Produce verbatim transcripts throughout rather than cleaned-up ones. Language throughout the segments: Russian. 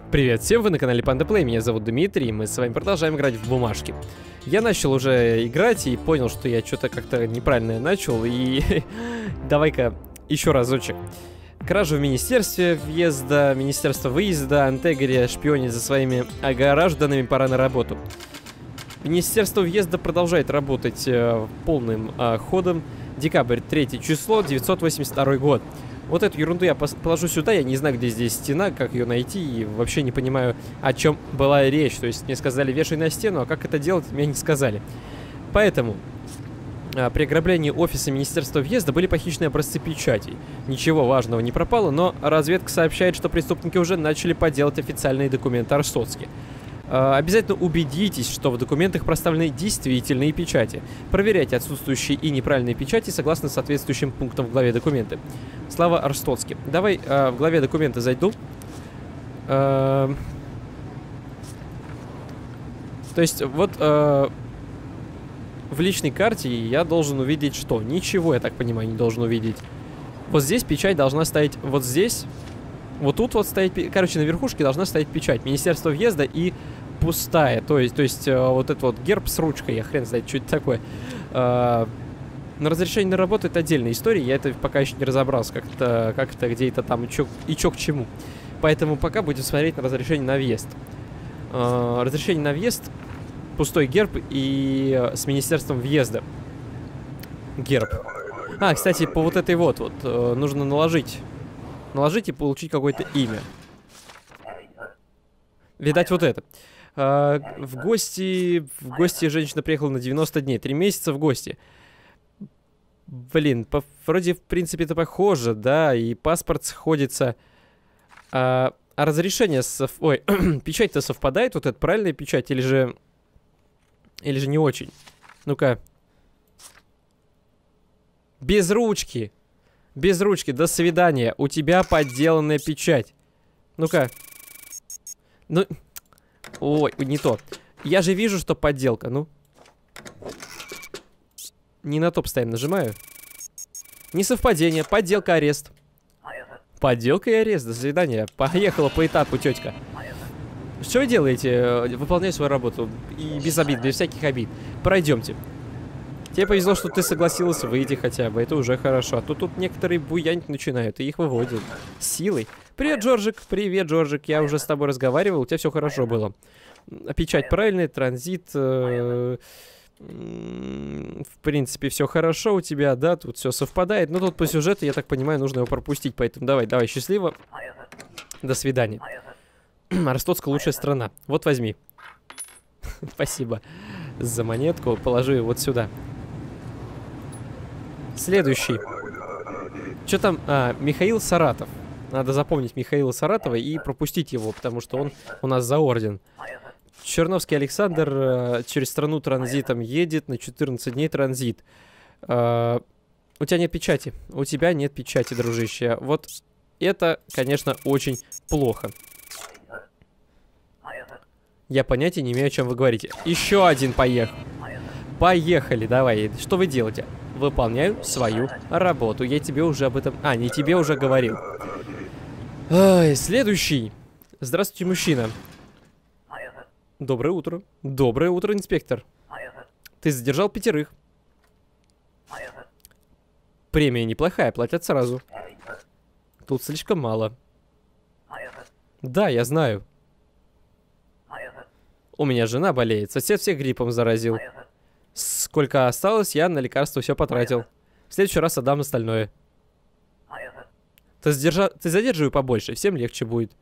Привет всем, вы на канале Panda Play, меня зовут Дмитрий, и мы с вами продолжаем играть в бумажки. Я начал уже играть и понял, что я что-то как-то неправильно начал, и давай-ка еще разочек. Кража в министерстве въезда, министерство выезда, Антегория шпионит за своими гражданами, пора на работу. Министерство въезда продолжает работать э, полным э, ходом. Декабрь, третье число, девятьсот восемьдесят второй год. Вот эту ерунду я положу сюда, я не знаю, где здесь стена, как ее найти, и вообще не понимаю, о чем была речь. То есть мне сказали, вешай на стену, а как это делать, мне не сказали. Поэтому а, при ограблении офиса Министерства въезда были похищены образцы печатей. Ничего важного не пропало, но разведка сообщает, что преступники уже начали подделать официальные документы Арстоцки. Обязательно убедитесь, что в документах проставлены действительные печати. Проверяйте отсутствующие и неправильные печати согласно соответствующим пунктам в главе документы. Слава Арстоцки. Давай э, в главе документы зайду. Э, то есть вот э, в личной карте я должен увидеть что? Ничего, я так понимаю, не должен увидеть. Вот здесь печать должна стоять вот здесь. Вот тут вот стоит, короче, на верхушке должна стоять печать. Министерство въезда и пустая. То есть, то есть э, вот этот вот герб с ручкой, я хрен знает, что это такое. Э, на разрешение на работу это отдельная история. Я это пока еще не разобрался, как это, как это где это там и чё, и чё к чему. Поэтому пока будем смотреть на разрешение на въезд. Э, разрешение на въезд, пустой герб и э, с министерством въезда. Герб. А, кстати, по вот этой вот, вот э, нужно наложить. Наложить и получить какое-то имя. Видать, вот это. А, в гости... В гости женщина приехала на девяносто дней. Три месяца в гости. Блин, по, вроде, в принципе, это похоже, да. И паспорт сходится. А, а разрешение... Сов... Ой, печать-то совпадает? Вот это правильная печать? Или же... Или же не очень? Ну-ка. Без ручки. Без ручки, до свидания. У тебя подделанная печать. Ну-ка. Ну. Ой, не то. Я же вижу, что подделка, ну. Не на то постоянно нажимаю. Несовпадение, подделка, арест. Подделка и арест, до свидания. Поехала по этапу, тетка. Что вы делаете? Выполняю свою работу. И без обид, без всяких обид. Пройдемте. Тебе повезло, что ты согласилась выйти хотя бы. Это уже хорошо. А то тут некоторые буянить начинают и их выводят. Силой. Привет, Джорджик. Привет, Джорджик. Я уже с тобой разговаривал. У тебя все хорошо было. Печать правильная, транзит. Э, в принципе, все хорошо у тебя, да? Тут все совпадает. Но тут по сюжету, я так понимаю, нужно его пропустить. Поэтому давай, давай, счастливо. До свидания. Арстоцка лучшая страна. Вот возьми. Спасибо за монетку. Положу ее вот сюда. Следующий. Что там? А, Михаил Саратов. Надо запомнить Михаила Саратова и пропустить его, потому что он у нас за орден. Черновский Александр э, через страну транзитом едет на четырнадцать дней транзит. Э, у тебя нет печати. У тебя нет печати, дружище. Вот это, конечно, очень плохо. Я понятия не имею, о чем вы говорите. Еще один поехал. Поехали, давай. Что вы делаете? Выполняю свою работу. Я тебе уже об этом... А, не тебе уже говорил. Ой, следующий. Здравствуйте, мужчина. Доброе утро. Доброе утро, инспектор. Ты задержал пятерых. Премия неплохая, платят сразу. Тут слишком мало. Да, я знаю. У меня жена болеет. Сосед всех гриппом заразил. Сколько осталось, я на лекарство все потратил. В следующий раз отдам остальное. Ты, задержа... Ты задерживай побольше, всем легче будет.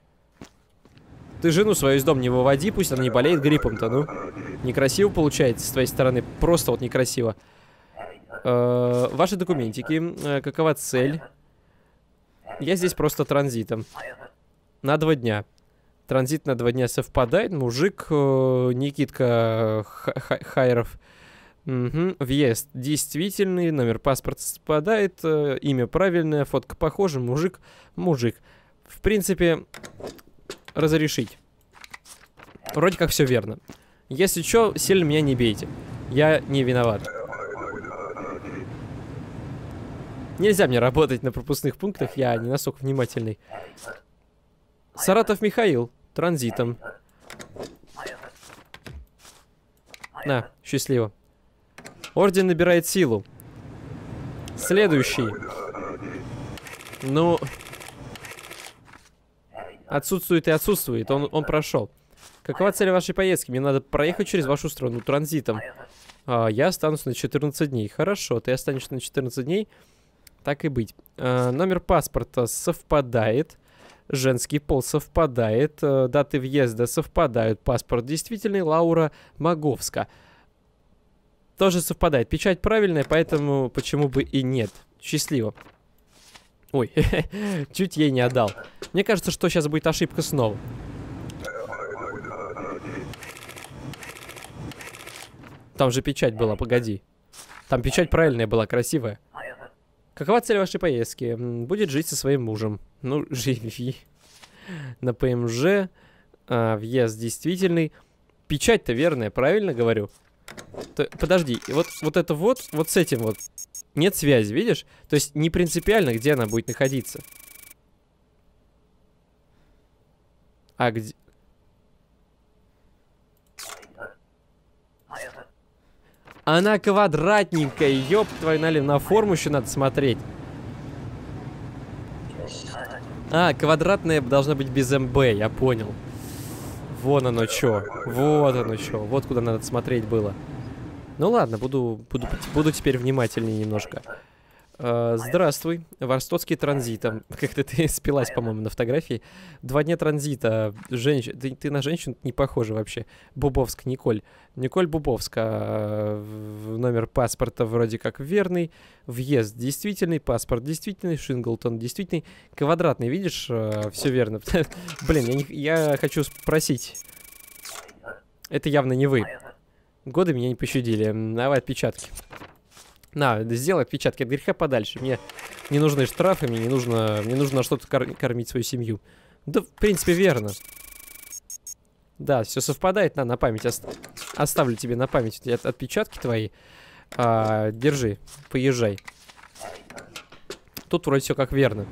Ты жену свою из дома не выводи, пусть она не болеет гриппом-то, ну. Некрасиво получается с твоей стороны. Просто вот некрасиво. Э-э, ваши документики. Э, какова цель? Я здесь просто транзитом. На два дня. Транзит на два дня совпадает. Мужик, э, Никитка Хайров. Угу. Въезд действительный. Номер паспорта совпадает. Э, имя правильное. Фотка похожа. Мужик. Мужик. В принципе, разрешить. Вроде как все верно. Если что, сильно меня не бейте. Я не виноват. Нельзя мне работать на пропускных пунктах. Я не настолько внимательный. Саратов Михаил. Транзитом. На, счастливо. Орден набирает силу. Следующий. Ну... Отсутствует и отсутствует. Он, он прошел. Какова цель вашей поездки? Мне надо проехать через вашу страну транзитом. А, я останусь на четырнадцать дней. Хорошо, ты останешься на четырнадцать дней. Так и быть. А, номер паспорта совпадает. Женский пол совпадает. А, даты въезда совпадают. Паспорт действительный. Лаура Маговска. Тоже совпадает. Печать правильная, поэтому почему бы и нет. Счастливо. Ой, чуть ей не отдал. Мне кажется, что сейчас будет ошибка снова. Там же печать была, погоди. Там печать правильная была, красивая. Какова цель вашей поездки? Будет жить со своим мужем. Ну, живи. На ПМЖ. А, въезд действительный. Печать-то верная, правильно говорю? То, подожди, вот, вот это вот, вот с этим вот. Нет связи, видишь? То есть не принципиально, где она будет находиться. А где... Она квадратненькая, ёб твою налево. На форму еще надо смотреть. А, квадратная должна быть без МБ, я понял. Вон оно чё. Вот оно чё. Вот куда надо смотреть было. Ну ладно, буду, буду, буду теперь внимательнее немножко. Uh, здравствуй, Ворстоцкий транзитом. Как-то ты спилась, по-моему, на фотографии. Два дня транзита. Женщ... Ты, ты на женщину не похожа вообще. Бубовск, Николь. Николь Бубовска. Uh, номер паспорта вроде как верный. Въезд действительный. Паспорт действительный. Шинглтон действительный. Квадратный, видишь? Uh, все верно. Блин, я, не... я хочу спросить. Это явно не вы. Годы меня не пощадили. Давай отпечатки. На, сделай отпечатки от греха подальше. Мне не нужны штрафы, мне не нужно, мне нужно что-то кор кормить свою семью. Да, в принципе, верно. Да, все совпадает. На, на память ост оставлю тебе на память от отпечатки твои. А, держи, поезжай. Тут вроде все как верно.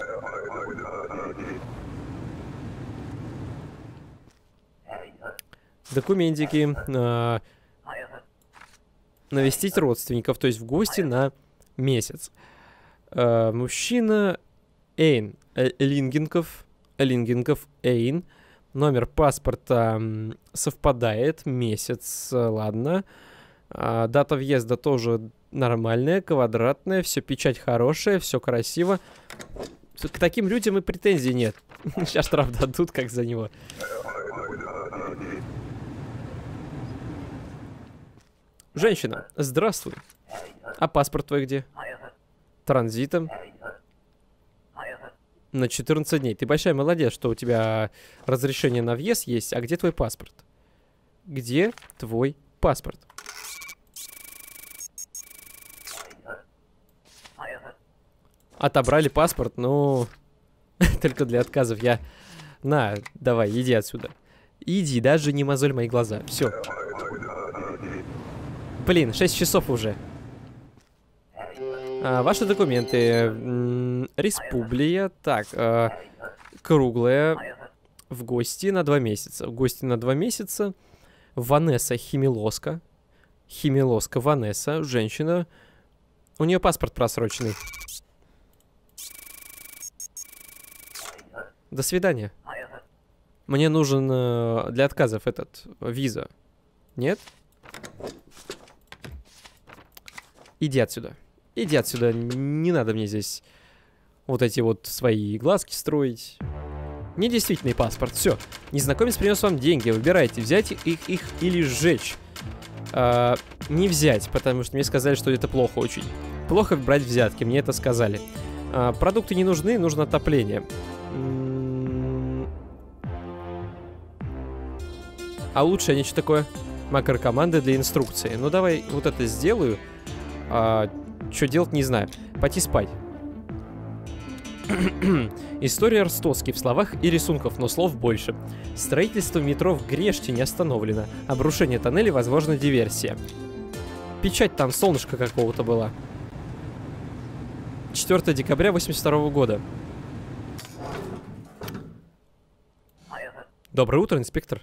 Документики. А, навестить родственников, то есть в гости на месяц. Uh, мужчина Эйн Лингенков, Лингенков Эйн. Номер паспорта совпадает. Месяц, ладно. Uh, дата въезда тоже нормальная, квадратная. Все, печать хорошая, все красиво. К таким людям и претензий нет. Сейчас штраф дадут, как за него. Женщина, здравствуй. А паспорт твой где? Транзитом. На четырнадцать дней. Ты большая молодец, что у тебя разрешение на въезд есть. А где твой паспорт? Где твой паспорт? Отобрали паспорт, ну... Только для отказов я... На, давай, иди отсюда. Иди, даже не мозоль мои глаза. Все. Блин, шесть часов уже. А, ваши документы. М-м, республия. Так, а, круглая. В гости на два месяца. В гости на два месяца. Ванесса Химилоска. Химилоска Ванесса. Женщина. У нее паспорт просроченный. До свидания. Мне нужен э, для отказов этот виза. Нет? Иди отсюда. Иди отсюда. Не надо мне здесь вот эти вот свои глазки строить. Недействительный паспорт. Все. Незнакомец принес вам деньги. Выбирайте, взять их, их или сжечь. А, не взять, потому что мне сказали, что это плохо очень. Плохо брать взятки, мне это сказали. А, продукты не нужны, нужно отопление. А лучше нечто такое. Макрокоманды для инструкции. Ну давай вот это сделаю. А, что делать, не знаю. Пойти спать. История Ростоцкий в словах и рисунках, но слов больше. Строительство метро в Греште не остановлено. Обрушение тоннелей, возможно, диверсия. Печать там солнышко какого-то была. четвёртого декабря восемьдесят второго года. Доброе утро, инспектор.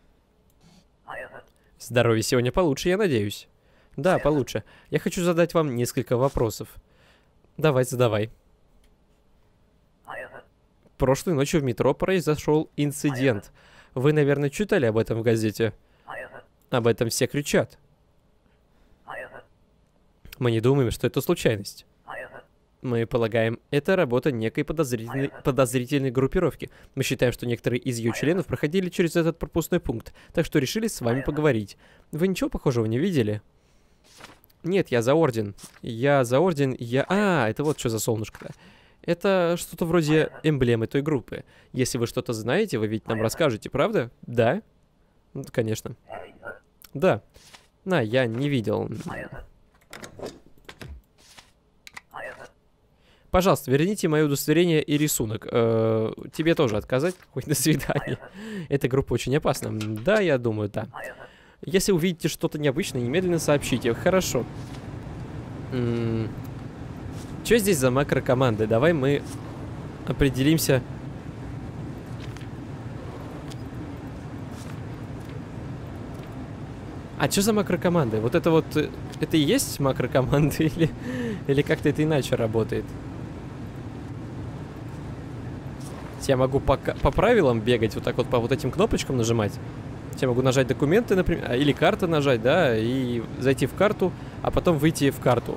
Здоровье сегодня получше, я надеюсь. Да, получше. Я хочу задать вам несколько вопросов. Давай, задавай. Прошлой ночью в метро произошел инцидент. Вы, наверное, читали об этом в газете? Об этом все кричат. Мы не думаем, что это случайность. Мы полагаем, это работа некой подозрительной, подозрительной группировки. Мы считаем, что некоторые из ее членов проходили через этот пропускной пункт, так что решили с вами поговорить. Вы ничего похожего не видели? Нет, я за орден. Я за орден, я... А, это вот что за солнышко-то. Это что-то вроде эмблемы той группы. Если вы что-то знаете, вы ведь нам расскажете, правда? Да? Ну, конечно. Да. На, я не видел. Пожалуйста, верните мое удостоверение и рисунок. Э, тебе тоже отказать? Хоть до свидания. Эта группа очень опасна. Да, я думаю, да. Если увидите что-то необычное, немедленно сообщите. Хорошо. М-м- Что здесь за макрокоманды? Давай мы определимся. А что за макрокоманды? Вот это вот... Это и есть макрокоманды? Или, или как-то это иначе работает? Я могу по, по правилам бегать, вот так вот по вот этим кнопочкам нажимать. Я могу нажать документы, например, или карты нажать, да, и зайти в карту, а потом выйти в карту.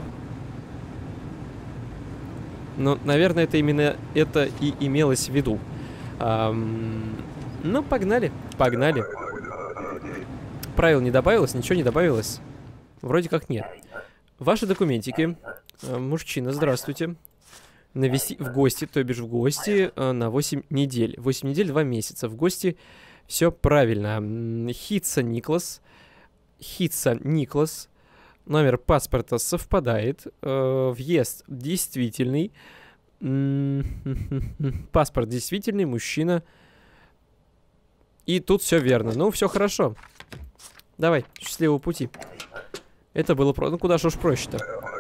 Но, наверное, это именно это и имелось в виду. Ам, ну, погнали, погнали. Правил не добавилось, ничего не добавилось. Вроде как нет. Ваши документики. Мужчина, здравствуйте. Навести в гости, то бишь в гости на восемь недель. восемь недель, два месяца. В гости все правильно. Хитса Никлас. Хитса Никлас. Номер паспорта совпадает. Въезд действительный. Паспорт действительный, мужчина. И тут все верно. Ну, все хорошо. Давай, счастливого пути. Это было про... Ну, куда же уж проще-то.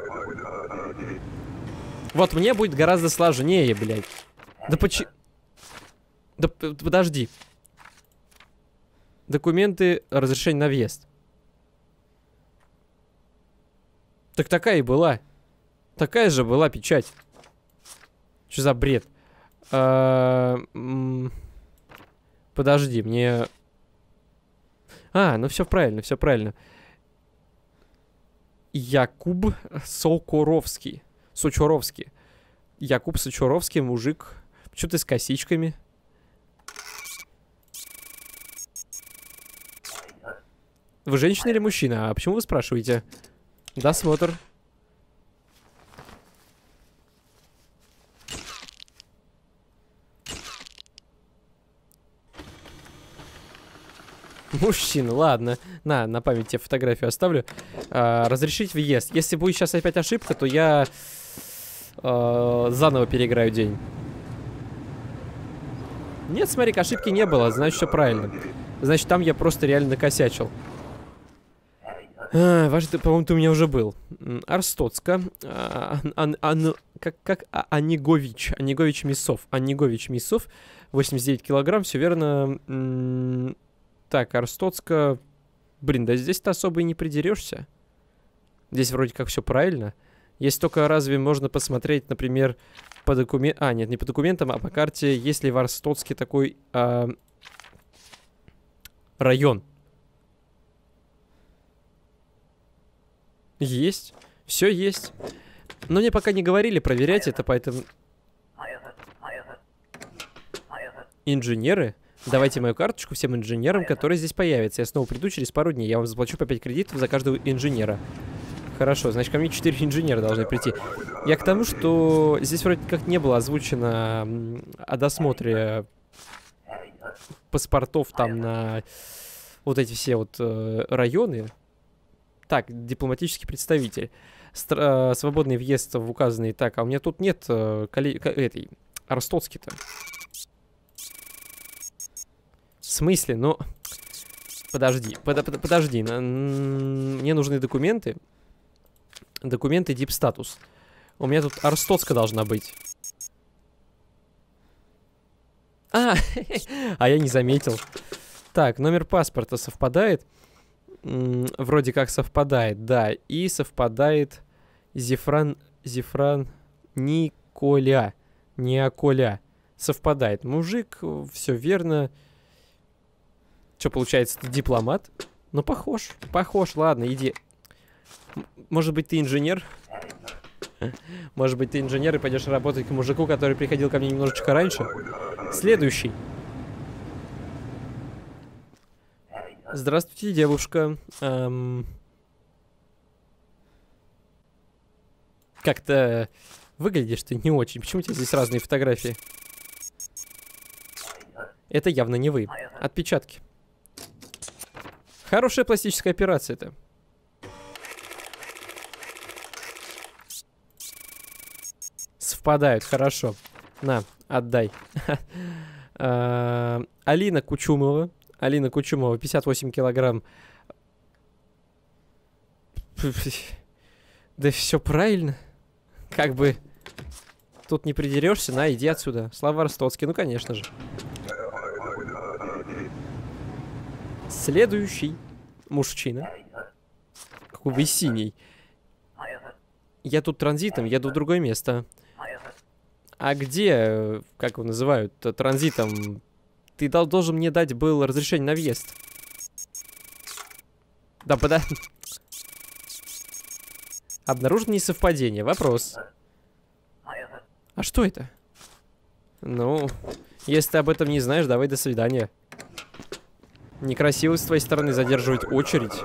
Вот мне будет гораздо сложнее, блядь. Да почему... Да подожди. Документы, разрешение на въезд. Так такая и была. Такая же была печать. Что за бред? А, подожди, мне... А, ну все правильно, все правильно. Якуб Сокуровский. Сочуровский. Якуб Сочуровский, мужик. Почему ты с косичками? Вы женщина или мужчина? А почему вы спрашиваете? Досмотр. Мужчина, ладно. На, на память тебе фотографию оставлю. А, разрешить въезд. Если будет сейчас опять ошибка, то я а, заново переиграю день. Нет, смотри, ошибки не было, значит, все правильно. Значит, там я просто реально накосячил. А, ваш, по-моему, ты у меня уже был. Арстоцка. А, ан, ан, как, как а, Анигович. Анигович Мясов. Анигович Мясов. восемьдесят девять килограмм, все верно. М-м, так, Арстоцка. Блин, да здесь-то особо и не придерешься. Здесь вроде как все правильно. Если только разве можно посмотреть, например, по документам... А, нет, не по документам, а по карте, есть ли в Арстоцке такой а... район. Есть. Все есть. Но мне пока не говорили проверять это, поэтому... Инженеры? Давайте мою карточку всем инженерам, которые здесь появятся. Я снова приду через пару дней. Я вам заплачу по пять кредитов за каждого инженера. Хорошо, значит, ко мне четыре инженера должны прийти. Я к тому, что здесь вроде как не было озвучено о досмотре паспортов там на вот эти все вот э, районы. Так, дипломатический представитель. Стр э, свободный въезд в указанный. Так, а у меня тут нет э, коли этой Арстоцки-то. В смысле? Ну, подожди, под под подожди. Мне нужны документы. Документы Deep Status. У меня тут Арстоцка должна быть. А, а я не заметил. Так, номер паспорта совпадает. М, вроде как совпадает, да. И совпадает Зефран... Зефран... Николя. Неоколя. Совпадает. Мужик, все верно. Что получается, ты дипломат? Ну, похож. Похож, ладно, иди. М- Может быть, ты инженер? Может быть, ты инженер и пойдешь работать к мужику, который приходил ко мне немножечко раньше? Следующий. Здравствуйте, девушка. Эм, Как-то выглядишь ты не очень. Почему у тебя здесь разные фотографии? Это явно не вы. Отпечатки. Хорошая пластическая операция это. Совпадают, хорошо. На, отдай. А, Алина Кучумова. Алина Кучумова, пятьдесят восемь килограмм. Да все правильно. Как бы тут не придерешься, на, иди отсюда. Слава Ростоцкий, ну конечно же. Следующий мужчина. Какой вы синий. Я тут транзитом, еду в другое место. А где, как его называют, транзитом? Ты дал, должен мне дать был разрешение на въезд. Да, пода... Обнаружено несовпадение. Вопрос. А что это? Ну, если ты об этом не знаешь, давай до свидания. Некрасиво с твоей стороны задерживать очередь.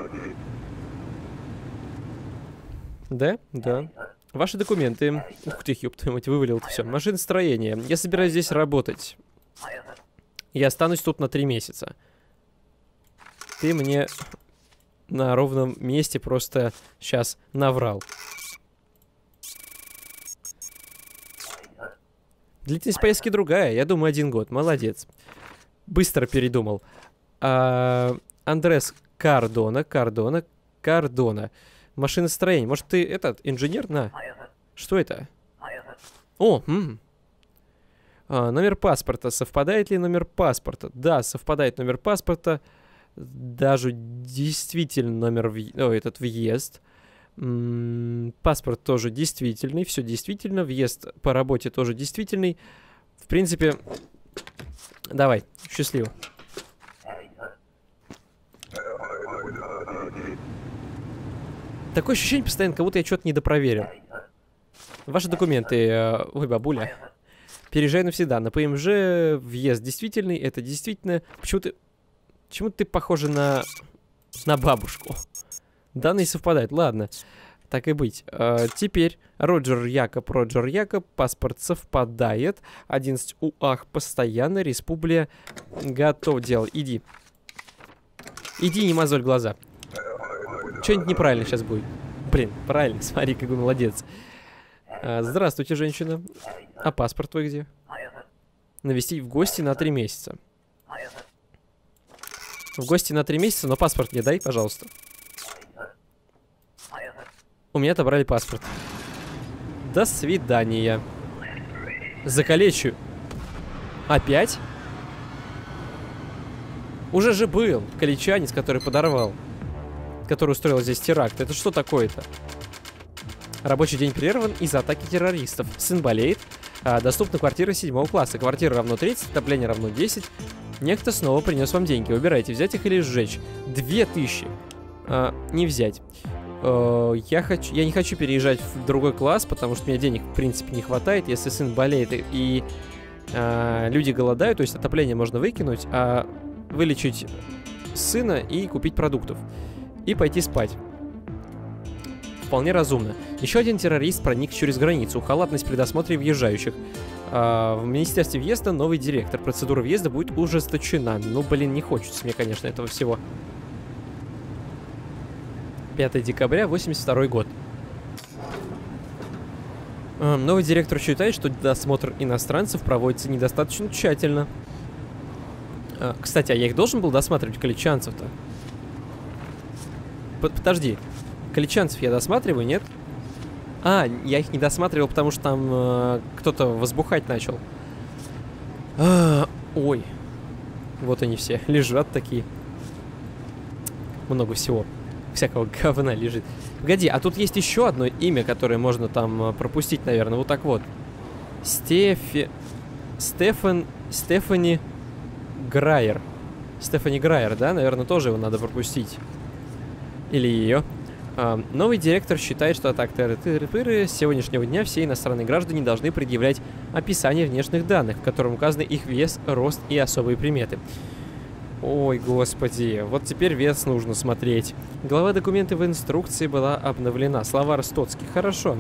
Да? Да. Ваши документы. Ух ты, ёб твою мать, вывалил все. Машиностроение. Я собираюсь здесь работать. Я останусь тут на три месяца. Ты мне на ровном месте просто сейчас наврал. Длительность поездки другая. Я думаю, один год. Молодец. Быстро передумал. А, Андрес Кардона. Кардона. Кардона. Машиностроение. Может, ты этот, инженер? На. Что это? О, м. А, номер паспорта. Совпадает ли номер паспорта? Да, совпадает номер паспорта. Даже действительно номер... В... О, этот въезд. М-м, паспорт тоже действительный. Все действительно. Въезд по работе тоже действительный. В принципе... Давай, счастливо. Такое ощущение постоянно, как будто я что-то недопроверил. Ваши документы... Э, ой, бабуля. Переезжай навсегда. На ПМЖ въезд действительный. Это действительно... Почему ты... Почему ты похожа на... На бабушку? Данные совпадают. Ладно. Так и быть. А, теперь Роджер Якоб. Роджер Якоб. Паспорт совпадает. одиннадцать УАХ постоянно. Республия. Готов делать. Иди. Иди, не мозоль глаза. Что-нибудь неправильно сейчас будет. Блин, правильно. Смотри, какой молодец. А, здравствуйте, женщина. А паспорт твой где? Навестить в гости на три месяца. В гости на три месяца, но паспорт мне дай, пожалуйста. У меня отобрали паспорт. До свидания. Закалечу. Опять? Уже же был калечанец, который подорвал. Который устроил здесь теракт. Это что такое-то? Рабочий день прерван из-за атаки террористов. Сын болеет. А, доступна квартира седьмого класса. Квартира равно тридцать, отопление равно десять. Некто снова принес вам деньги. Выбирайте, взять их или сжечь. Две тысячи. А, не взять. А, я, хочу, я не хочу переезжать в другой класс, потому что мне денег, в принципе, не хватает. Если сын болеет и, и а, люди голодают, то есть отопление можно выкинуть, а вылечить сына и купить продуктов. И пойти спать. Вполне разумно. Еще один террорист проник через границу. Халатность при досмотре въезжающих. А, в Министерстве въезда новый директор. Процедура въезда будет ужесточена. Ну, блин, не хочется мне, конечно, этого всего. пятое декабря, восемьдесят второй год. А, новый директор считает, что досмотр иностранцев проводится недостаточно тщательно. А, кстати, а я их должен был досматривать, калечанцев-то? Подожди. Калечанцев я досматриваю, нет? А, я их не досматривал, потому что там э, кто-то возбухать начал. А, ой. Вот они все лежат такие. Много всего. Всякого говна лежит. Погоди, а тут есть еще одно имя, которое можно там пропустить, наверное. Вот так вот. Стефи... Стефан... Стефани Грайер. Стефани Грайер, да? Наверное, тоже его надо пропустить. Или ее. А, новый директор считает, что от акта с сегодняшнего дня все иностранные граждане должны предъявлять описание внешних данных, в котором указаны их вес, рост и особые приметы. Ой, господи, вот теперь вес нужно смотреть. Глава документы в инструкции была обновлена. Слова Ростоцкий. Хорошо.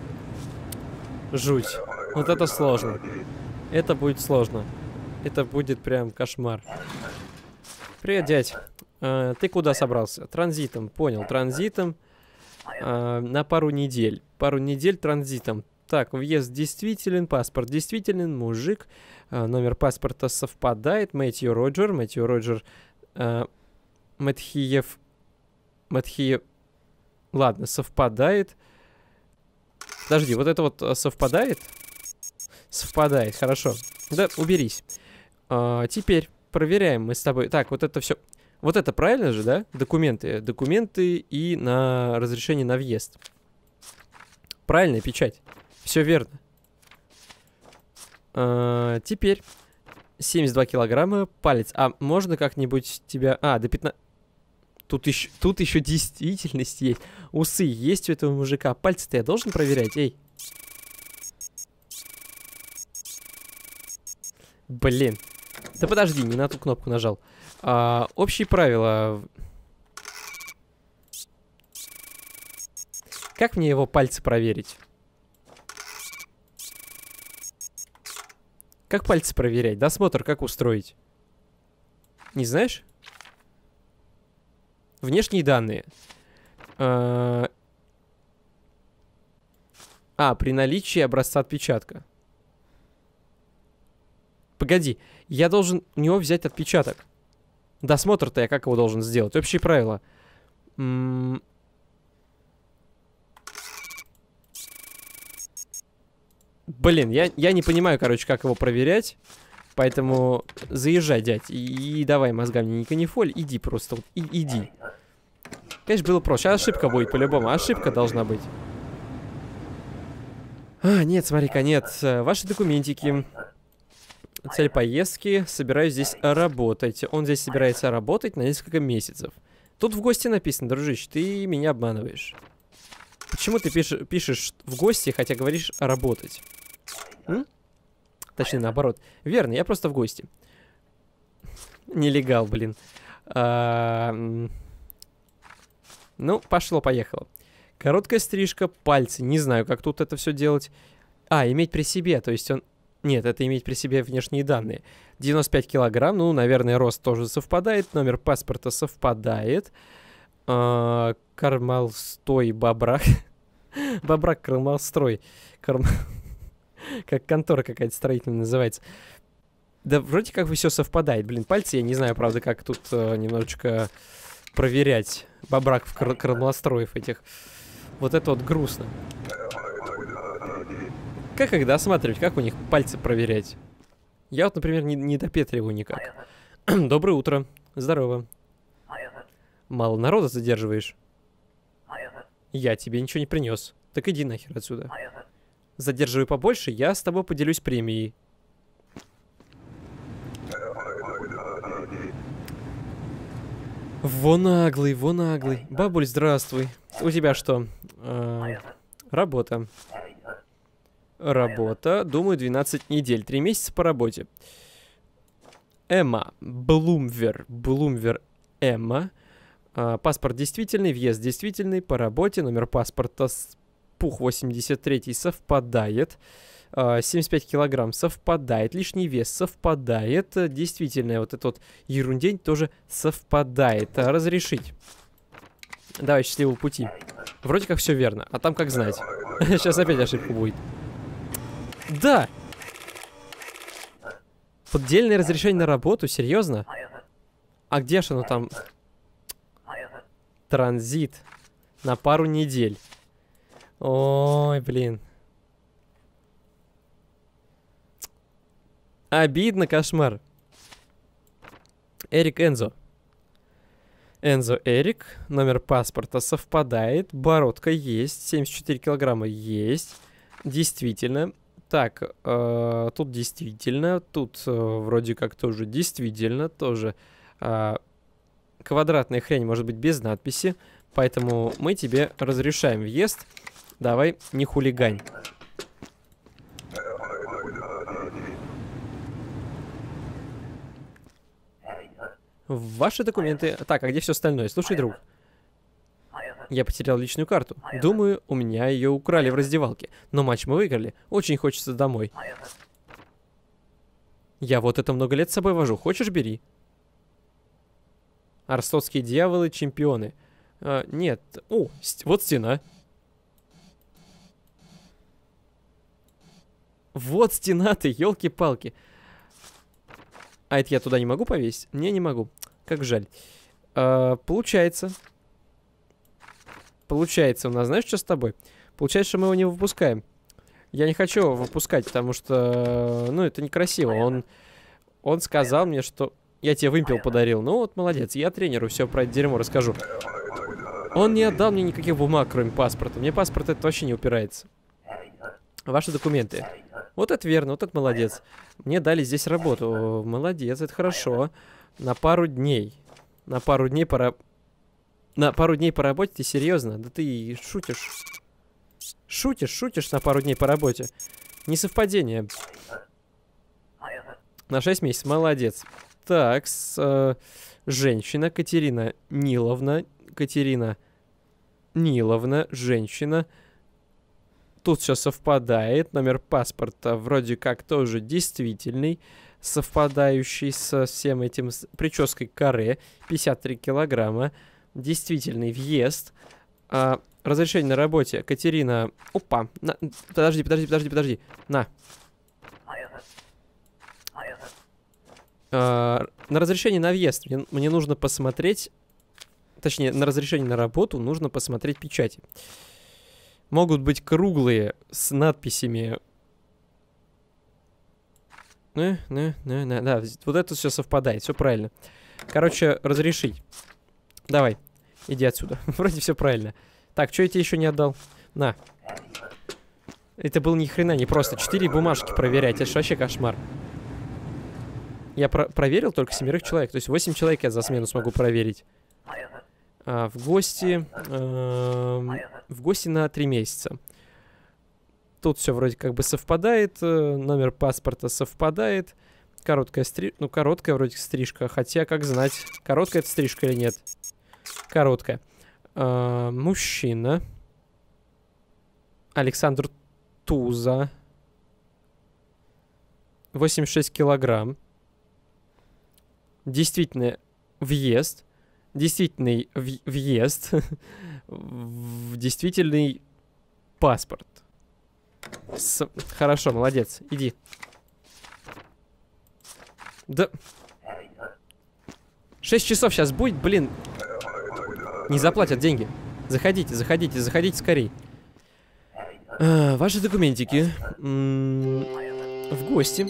Жуть. Вот это сложно. Это будет сложно. Это будет прям кошмар. Привет, дядь. А, ты куда собрался? Транзитом. Понял, транзитом. А, на пару недель. Пару недель транзитом. Так, въезд действителен, паспорт действителен, мужик. А, номер паспорта совпадает. Мэтью Роджер. Мэтью Роджер. А, Мэтхиев. Мэтхиев. Ладно, совпадает. Подожди, вот это вот совпадает? Совпадает, хорошо. Да, уберись. А, теперь проверяем мы с тобой. Так, вот это все. Вот это правильно же, да? Документы. Документы и на разрешение на въезд. Правильная печать. Все верно. А, теперь семьдесят два килограмма, палец. А можно как-нибудь тебя... А, до пятнадцати... Тут еще, тут еще действительность есть. Усы есть у этого мужика. Пальцы-то я должен проверять, эй. Блин. Да подожди, не на ту кнопку нажал. А, общие правила. Как мне его пальцы проверить? Как пальцы проверять? Досмотр как устроить? Не знаешь? Внешние данные. А, а при наличии образца отпечатка. Погоди, я должен у него взять отпечаток. Досмотр-то я как его должен сделать? Общие правила. М-м- Блин, я, я не понимаю, короче, как его проверять. Поэтому заезжай, дядь. И, и давай мозгами не канифоль. Иди просто. Вот, и, иди. Конечно, было проще. Ошибка будет по-любому. Ошибка должна быть. А, нет, смотри-ка, нет. Ваши документики. Цель поездки. Собираюсь здесь работать. Он здесь собирается работать на несколько месяцев. Тут в гости написано, дружище, ты меня обманываешь. Почему ты пиш пишешь в гости, хотя говоришь работать? М? Точнее, наоборот. Верно, я просто в гости. Нелегал, блин. А, ну, пошло-поехало. Короткая стрижка, пальцы. Не знаю, как тут это все делать. А, иметь при себе, то есть он... Нет, это иметь при себе внешние данные. девяносто пять килограмм, ну, наверное, рост тоже совпадает. Номер паспорта совпадает. А, Кармалстой Бабрак. Бабрак Кармалстрой. Карм... Как контора какая-то строительная называется. Да вроде как бы все совпадает. Блин, пальцы я не знаю, правда, как тут э, немножечко проверять. Бабраков, кар Кармалстроев этих. Вот это вот грустно. Как их досматривать? Как у них пальцы проверять? Я вот, например, не, не допетриваю никак. Доброе утро. Здорово. Мало народа задерживаешь. Я тебе ничего не принес. Так иди нахер отсюда. Задерживай побольше, я с тобой поделюсь премией. Во наглый, во наглый. Бабуль, здравствуй. У тебя что? А, работа. Работа. Думаю, двенадцать недель. Три месяца по работе. Эмма. Блумвер. Блумвер Эмма. А, паспорт действительный, въезд действительный, по работе. Номер паспорта с пух восемьдесят три совпадает. А, семьдесят пять килограмм совпадает. Лишний вес совпадает. Действительно, вот этот вот ерундень тоже совпадает. А, разрешить. Давай, счастливого пути. Вроде как все верно, а там как знать. Сейчас опять ошибка будет. Да! Поддельное разрешение на работу? Серьезно? А где же оно там? Транзит. На пару недель. Ой, блин. Обидно, кошмар. Эрик Энзо. Энзо Эрик. Номер паспорта совпадает. Бородка есть. семьдесят четыре килограмма есть. Действительно. Так, э, тут действительно. Тут э, вроде как тоже действительно. Тоже э, квадратная хрень может быть без надписи. Поэтому мы тебе разрешаем въезд. Давай, не хулигань. Ваши документы... Так, а где все остальное? Слушай, друг. Я потерял личную карту. Думаю, у меня ее украли в раздевалке. Но матч мы выиграли. Очень хочется домой. Я вот это много лет с собой вожу. Хочешь, бери. Арстоцкие дьяволы, чемпионы. А, нет. О, вот стена. Вот стена ты, елки-палки. А это я туда не могу повесить? Не, не могу. Как жаль. А, получается. Получается у нас, знаешь, что с тобой? Получается, что мы его не выпускаем. Я не хочу его выпускать, потому что, ну, это некрасиво. Он, он сказал мне, что я тебе вымпел подарил. Ну вот, молодец. Я тренеру все про это дерьмо расскажу. Он не отдал мне никаких бумаг, кроме паспорта. Мне паспорт это вообще не упирается. Ваши документы. Вот это верно, вот это молодец. Мне дали здесь работу. Молодец, это хорошо. На пару дней. На пару дней пора... На пару дней по работе? Ты серьезно? Да ты шутишь. Шутишь, шутишь на пару дней по работе. Несовпадение. На шесть месяцев, молодец. Так, с, э, женщина Катерина Ниловна. Катерина Ниловна, женщина. Тут все совпадает. Номер паспорта вроде как тоже действительный. Совпадающий со всем этим... С прической каре. пятьдесят три килограмма. Действительный въезд. А, разрешение на работе. Катерина... Опа. На... Подожди, подожди, подожди, подожди. На. А, на разрешение на въезд. Мне, мне нужно посмотреть... Точнее, на разрешение на работу нужно посмотреть печати. Могут быть круглые с надписями... Не, не, не, не. Да, вот это все совпадает. Все правильно. Короче, разрешить. Давай, иди отсюда. Вроде все правильно. Так, что я тебе еще не отдал? На. Это был ни хрена не просто. Четыре бумажки проверять. Это же вообще кошмар. Я про проверил только семерых человек. То есть восемь человек я за смену смогу проверить. А, в гости... Э в гости на три месяца. Тут все вроде как бы совпадает. Номер паспорта совпадает. Короткая стрижка. Ну, короткая вроде стрижка. Хотя, как знать, короткая это стрижка или нет. Короткая. А, мужчина. Александр Туза. восемьдесят шесть килограмм. Действительно въезд. Действительный въезд. В действительный паспорт. С... Хорошо, молодец. Иди. Да. Шесть часов сейчас будет, блин. Не заплатят деньги. Заходите, заходите, заходите скорей. А, ваши документики. М-м, в гости.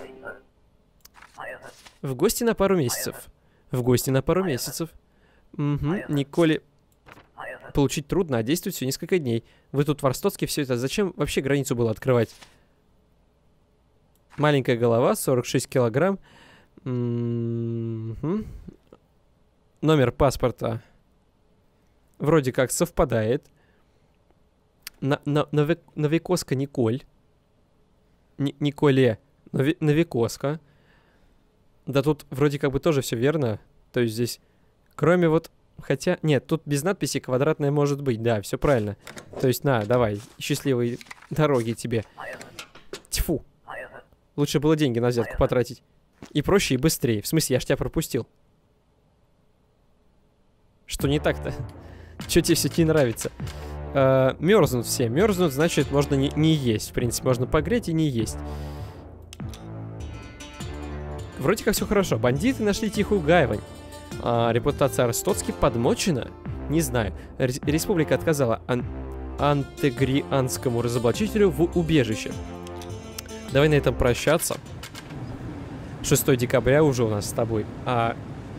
В гости на пару месяцев. В гости на пару месяцев. Угу. Николе получить трудно, а действует все несколько дней. Вы тут в Арстоцке все это. Зачем вообще границу было открывать? Маленькая голова, сорок шесть килограмм. Угу. Номер паспорта вроде как совпадает. На, на, Нови, Новикоска Николь. Н, Николе. Нови, Новикоска. Да тут вроде как бы тоже все верно. То есть здесь, кроме вот... Хотя, нет, тут без надписи квадратная может быть. Да, все правильно. То есть, на, давай, счастливой дороги тебе. Тьфу. Лучше было деньги на взятку потратить. И проще, и быстрее. В смысле, я ж тебя пропустил. Что не так-то? Че тебе все не нравится? А, мерзнут все. Мерзнут, значит, можно не, не есть. В принципе, можно погреть и не есть. Вроде как все хорошо. Бандиты нашли тихую гавань. А, репутация Арстоцки подмочена? Не знаю. Р Республика отказала ан антегрианскому разоблачителю в убежище. Давай на этом прощаться. шестое декабря уже у нас с тобой. А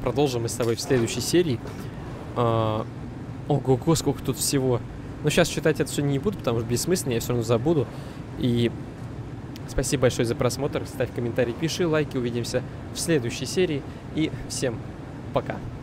продолжим мы с тобой в следующей серии. А, ого-го, сколько тут всего. Но сейчас читать это все не буду, потому что бессмысленно, я все равно забуду. И спасибо большое за просмотр. Ставь комментарий, пиши лайки. Увидимся в следующей серии. И всем пока.